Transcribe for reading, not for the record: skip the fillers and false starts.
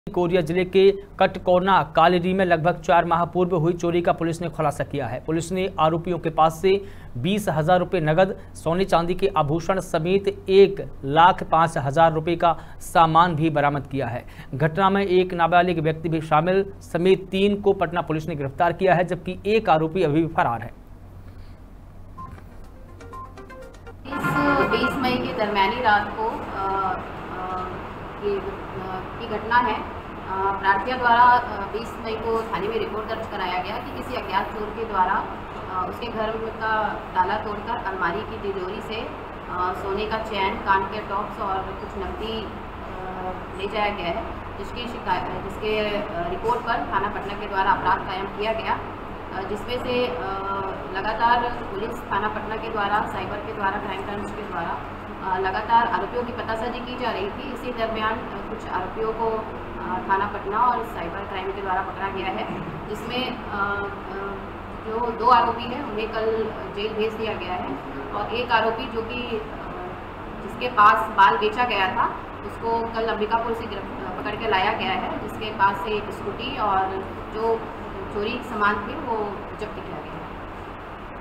Korea जिले के कटकोना कालिरी में लगभग 4 माह पूर्व हुई चोरी का पुलिस ने खुलासा किया है। पुलिस ने आरोपियों के पास से 20,000 रुपये नगद, सोने चांदी के आभूषण समेत 1,05,000 रुपये का सामान भी बरामद किया है। घटना में एक नाबालिग व्यक्ति भी शामिल समेत 3 को पटना पुलिस ने गिरफ्तार किया है, जबकि एक आरोपी अभी भी फरार है। 20 मई की दरमियानी रात को की घटना है। प्रार्थियों द्वारा 20 मई को थाने में रिपोर्ट दर्ज कराया गया कि किसी अज्ञात चोर के द्वारा उसके घर का ताला तोड़कर अलमारी की तिजोरी से सोने का चैन, कान के टॉप्स और कुछ नकदी ले जाया गया है, जिसके रिपोर्ट पर थाना पटना के द्वारा अपराध कायम किया गया, जिसमें से लगातार पुलिस थाना पटना के द्वारा, साइबर के द्वारा, क्राइम ब्रांच के द्वारा लगातार आरोपियों की पतासाजी की जा रही थी। इसी दरमियान कुछ आरोपियों को थाना पटना और साइबर क्राइम के द्वारा पकड़ा गया है, जिसमें जो 2 आरोपी हैं उन्हें कल जेल भेज दिया गया है और एक आरोपी जो कि जिसके पास बाल बेचा गया था उसको कल अंबिकापुर से पकड़ के लाया गया है, जिसके पास से एक स्कूटी और जो चोरी सामान थे वो जब्त किया गया है।